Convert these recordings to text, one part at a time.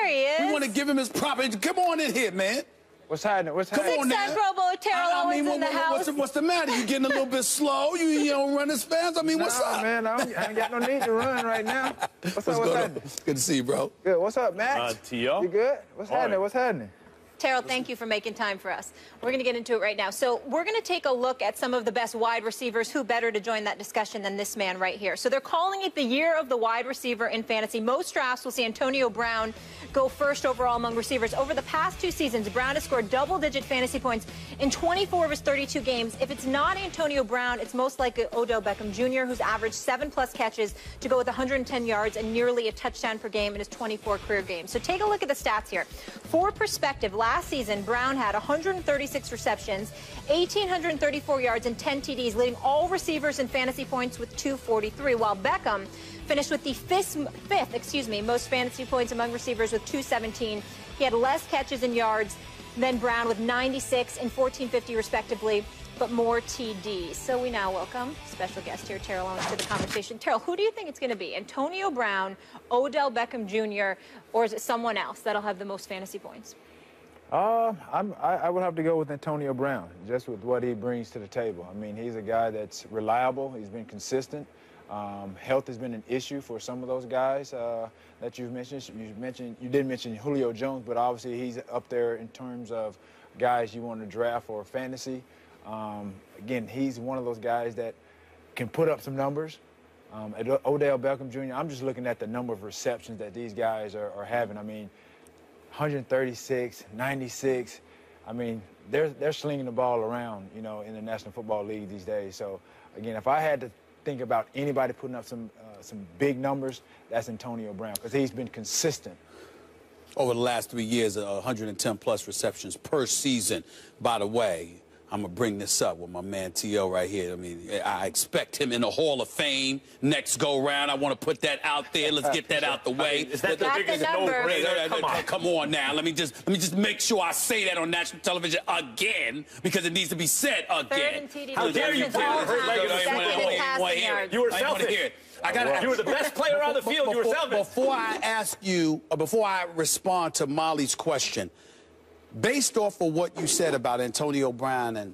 he is. We want to give him his proper. Come on in here, man. What's happening? What's happening? Come on now. Pro Bowler Terrell Owens in the house. What's the matter? You getting a little bit slow? You don't run as fast? I mean, what's up? Man, I ain't got no need to run right now. What's happening? Good to see you, bro. Good. What's up, Max? T.O.? You good? What's happening? Right. What's happening? Terrell, thank you for making time for us. We're going to get into it right now. So we're going to take a look at some of the best wide receivers. Who better to join that discussion than this man right here? So they're calling it the year of the wide receiver in fantasy. Most drafts will see Antonio Brown go first overall among receivers. Over the past 2 seasons, Brown has scored double-digit fantasy points in 24 of his 32 games. If it's not Antonio Brown, it's most likely Odell Beckham Jr., who's averaged 7+ catches to go with 110 yards and nearly a touchdown per game in his 24 career games. So take a look at the stats here. For perspective, last season, Brown had 136 receptions, 1,834 yards, and 10 TDs, leading all receivers in fantasy points with 243, while Beckham finished with the fifth most fantasy points among receivers with 217. He had less catches and yards than Brown with 96 and 1,450 respectively, but more TDs. So we now welcome special guest here, Terrell Owens, to the conversation. Terrell, who do you think it's going to be? Antonio Brown, Odell Beckham Jr., or is it someone else that'll have the most fantasy points? I would have to go with Antonio Brown, just with what he brings to the table. I mean, he's a guy that's reliable. He's been consistent. Health has been an issue for some of those guys that you've mentioned. You did mention Julio Jones, but obviously he's up there in terms of guys you want to draft for fantasy. Again, he's one of those guys that can put up some numbers. Odell Beckham Jr., I'm just looking at the number of receptions that these guys are having. I mean, 136, 96. I mean, they're slinging the ball around, you know, in the National Football League these days. So, again, if I had to think about anybody putting up some big numbers, that's Antonio Brown, because he's been consistent. Over the last 3 years, 110+ receptions per season. By the way, I'm going to bring this up with my man T.O. right here. I mean, I expect him in the Hall of Fame next go-round. I want to put that out there. Let's get that out the way. Is that the biggest no-brainer? Come on now. Let me just make sure I say that on national television again, because it needs to be said again. How dare you play with hurt leg? You were selfish. You were the best player on the field. You were selfish. Before I ask you, before I respond to Molly's question, based off of what you said about Antonio Brown and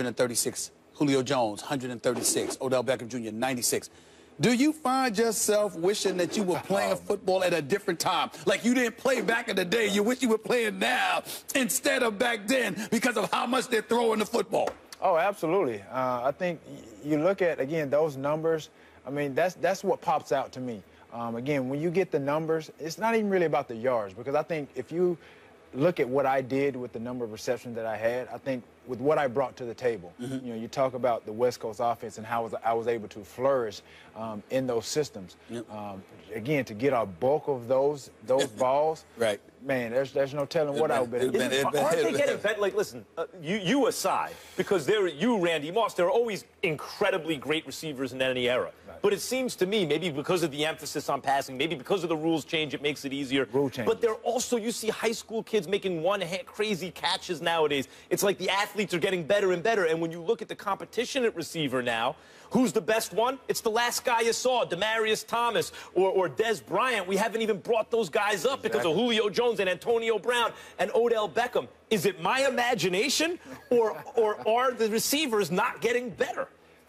136, Julio Jones, 136, Odell Beckham Jr., 96, do you find yourself wishing that you were playing football at a different time? Like you didn't play back in the day, you wish you were playing now instead of back then because of how much they're throwing the football? Oh, absolutely. I think you look at, again, those numbers. I mean, that's what pops out to me. Again, when you get the numbers, it's not even really about the yards, because I think if you look at what I did with the number of receptions that I had, I think with what I brought to the table. You know, you talk about the West Coast offense and how I was able to flourish in those systems. Again, to get a bulk of those balls, right? Man, there's no telling what I would have been. Aren't they getting better? Like, listen, you aside, because you, Randy Moss, there are always incredibly great receivers in any era. Right. But it seems to me, maybe because of the emphasis on passing, maybe because of the rules change, it makes it easier. Rule change. But they're also, you see high school kids making one-hand crazy catches nowadays. It's like the athletes are getting better and better. And when you look at the competition at receiver now, who's the best one? It's the last guy you saw, Demaryius Thomas or Dez Bryant. We haven't even brought those guys up because of Julio Jones and Antonio Brown and Odell Beckham. Is it my imagination, or are the receivers not getting better?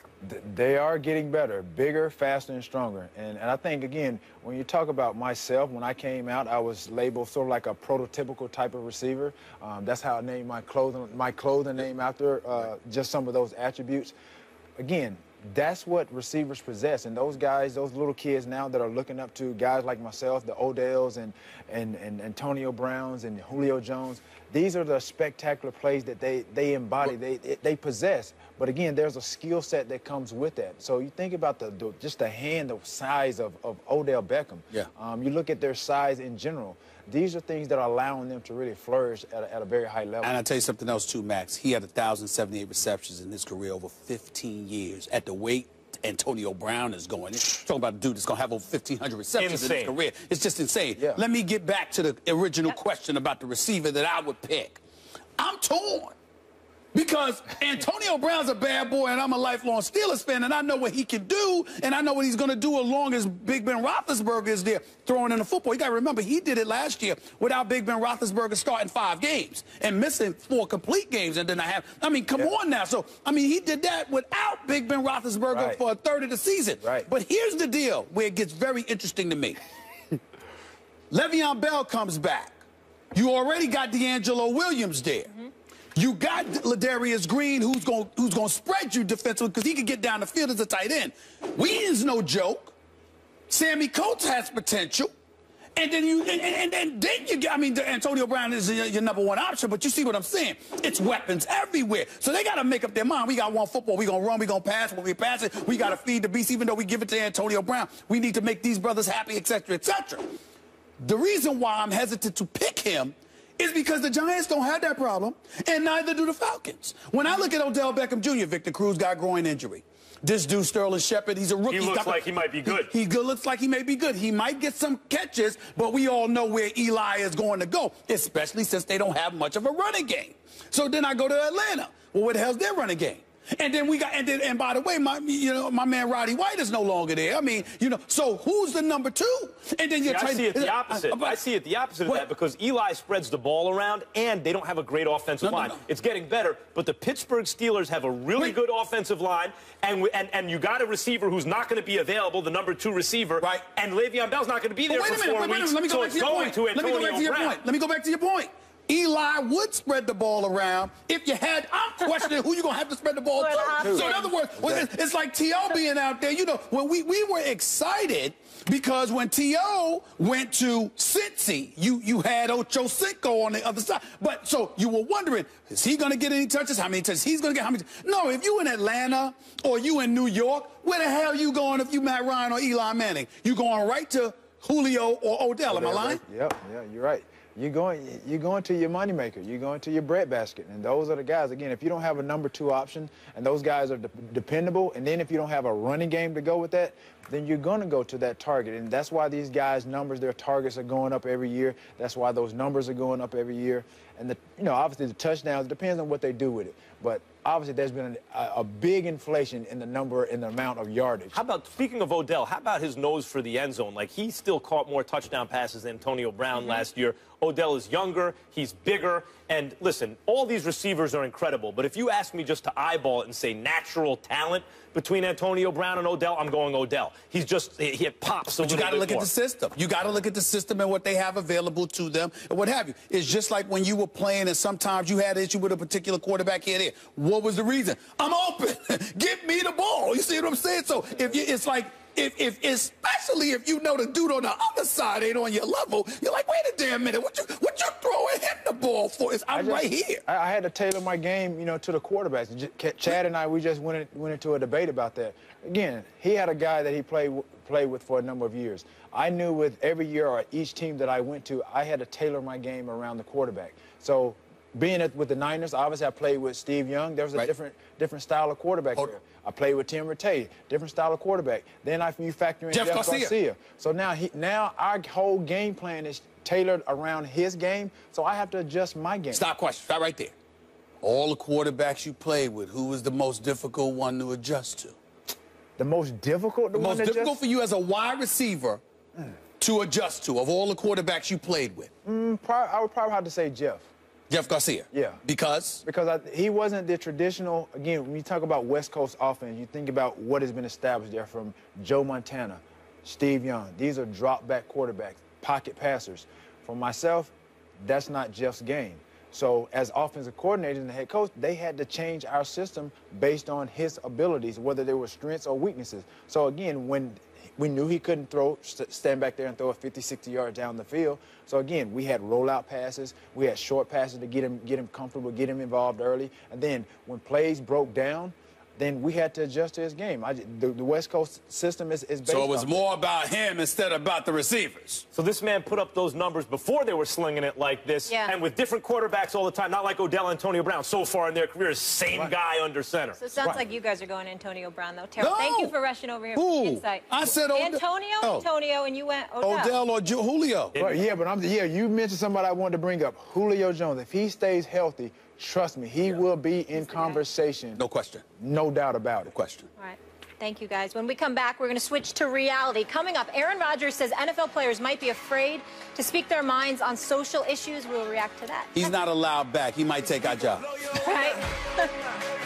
They are getting better, bigger, faster, and stronger. And I think, again, when you talk about myself, when I came out, I was labeled sort of like a prototypical type of receiver. That's how I named my clothing name after just some of those attributes. Again, that's what receivers possess. And those guys, those little kids now that are looking up to guys like myself, the Odells and Antonio Browns and Julio Jones, these are the spectacular plays that they embody, they possess. But again, there's a skill set that comes with that. So you think about just the hand, the size of Odell Beckham. Yeah. You look at their size in general. These are things that are allowing them to really flourish at a very high level. And I'll tell you something else, too, Max. He had 1,078 receptions in his career over 15 years. At the weight Antonio Brown is going, talking about a dude that's going to have over 1,500 receptions in his career. It's just insane. Yeah. Let me get back to the original question about the receiver that I would pick. I'm torn. Because Antonio Brown's a bad boy, and I'm a lifelong Steelers fan, and I know what he can do, and I know what he's going to do as long as Big Ben Roethlisberger is there throwing in the football. You got to remember, he did it last year without Big Ben Roethlisberger starting 5 games and missing 4 complete games, and then I mean, come on now. So, I mean, he did that without Big Ben Roethlisberger for a third of the season. Right. But here's the deal where it gets very interesting to me. Le'Veon Bell comes back. You already got D'Angelo Williams there. You got Ladarius Green, who's going to spread you defensively because he can get down the field as a tight end. Wheaton's no joke. Sammy Coates has potential. And then you get, I mean, Antonio Brown is your number 1 option, but you see what I'm saying? It's weapons everywhere. So they got to make up their mind. We got one football. We're going to run. We're going to pass. When we pass it, we got to feed the beast. Even though we give it to Antonio Brown, we need to make these brothers happy, et cetera, et cetera. The reason why I'm hesitant to pick him is because the Giants don't have that problem, and neither do the Falcons. When I look at Odell Beckham Jr., Victor Cruz got groin injury. This dude, Sterling Shepard, he's a rookie. He looks like he might be good. He looks like he may be good. He might get some catches, but we all know where Eli is going to go, especially since they don't have much of a running game. So then I go to Atlanta. Well, where the hell's their running game? And then and by the way, my man Roddy White is no longer there. I mean, so who's the number 2? And then you're I see it the opposite. I see it the opposite of that because Eli spreads the ball around and they don't have a great offensive line. No. It's getting better, but the Pittsburgh Steelers have a really good offensive line, and you got a receiver who's not going to be available, the number 2 receiver, right? And Le'Veon Bell's not going to be there for 4 weeks. Let me go back to your point. Let me go back to your point. Eli would spread the ball around if you had. I'm questioning who you're going to have to spread the ball to. So in other words, it's like T.O. being out there. When we were excited because when T.O. went to Cincy, you had Ocho Cinco on the other side. But so you were wondering, is he going to get any touches? How many touches he's going to get? How many? No, if you in Atlanta or you in New York, where the hell you going if you Matt Ryan or Eli Manning? You going right to Julio or Odell? Am I lying? Yep, yeah, you're right. You're going to your moneymaker. You're going to your breadbasket. And those are the guys, again, if you don't have a number 2 option and those guys are dependable, and then if you don't have a running game to go with that, then you're going to go to that target. And that's why these guys' numbers, their targets are going up every year. That's why those numbers are going up every year. And, obviously the touchdowns, it depends on what they do with it. But obviously there's been a big inflation in the number and the amount of yardage. How about, speaking of Odell, how about his nose for the end zone? Like, he still caught more touchdown passes than Antonio Brown last year. Odell is younger, he's bigger, and listen, all these receivers are incredible, but if you ask me just to eyeball it and say natural talent between Antonio Brown and Odell, I'm going Odell. He's just, he pops a little bit more. But you got to look at the system. You got to look at the system and what they have available to them and what have you. It's just like when you were playing and sometimes you had an issue with a particular quarterback here and there. What was the reason? I'm open. Give me the ball. You see what I'm saying? So it's like, especially if you know the dude on the other side ain't on your level, you're like, wait a damn minute, what you throwing him the ball for? I'm right here. I had to tailor my game, to the quarterbacks. Chad and I, we just went into a debate about that. Again, he had a guy that he played with for a number of years. I knew with every year or each team that I went to, I had to tailor my game around the quarterback. So being with the Niners, obviously I played with Steve Young. There was a different style of quarterback there. I played with Tim Rattay, different style of quarterback. Then you factor in Jeff Garcia. So now our whole game plan is tailored around his game, so I have to adjust my game. Stop right there. All the quarterbacks you played with, who was the most difficult one to adjust to? The most difficult? The most difficult for you as a wide receiver to adjust to, of all the quarterbacks you played with? I would probably have to say Jeff. Jeff Garcia? Yeah. Because? Because he wasn't the traditional, again, when you talk about West Coast offense, you think about what has been established there from Joe Montana, Steve Young. These are drop-back quarterbacks, pocket passers. For myself, that's not Jeff's game. So as offensive coordinators and the head coach, they had to change our system based on his abilities, whether they were strengths or weaknesses. So again, when we knew he couldn't stand back there and throw it 50, 60 yards down the field. So, again, we had rollout passes. We had short passes to get him comfortable, get him involved early. And then when plays broke down, then we had to adjust to his game. The West Coast system is based on. So it was more about him instead of about the receivers. So this man put up those numbers before they were slinging it like this, and with different quarterbacks all the time, not like Odell and Antonio Brown. So far in their careers, same guy under center. So it sounds like you guys are going Antonio Brown, though. Terrell, thank you for rushing over here for the insight. I said Antonio, and you went Odell or Julio. Right, yeah, but you mentioned somebody I wanted to bring up, Julio Jones. If he stays healthy, trust me, he will be in conversation. No question. No doubt about it. No question. All right. Thank you, guys. When we come back, we're going to switch to reality. Coming up, Aaron Rodgers says NFL players might be afraid to speak their minds on social issues. We'll react to that. He's not allowed back. He might take our job. Right?